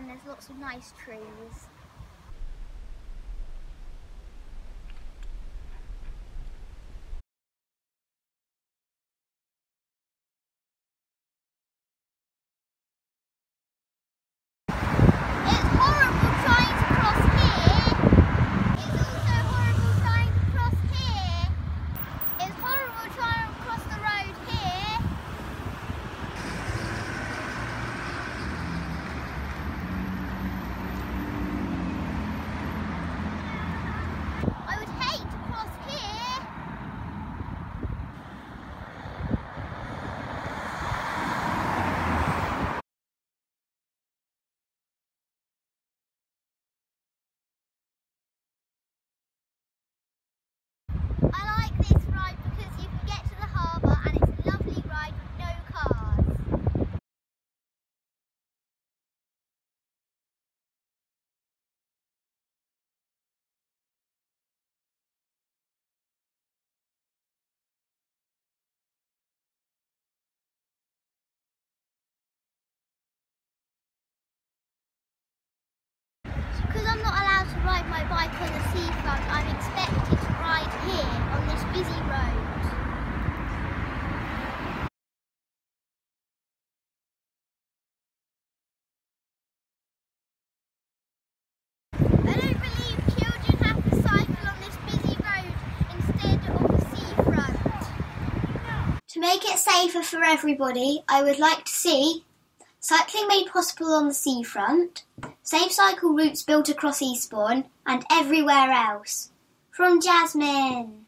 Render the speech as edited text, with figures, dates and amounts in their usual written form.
and there's lots of nice trees. I like this ride because you can get to the harbour and it's a lovely ride with no cars. Because I'm not allowed to ride my bike on the seafront, I'm expected to ride here on this busy road. I don't believe children have to cycle on this busy road instead of the seafront. To make it safer for everybody, I would like to see cycling made possible on the seafront, safe cycle routes built across Eastbourne and everywhere else. From Jasmine.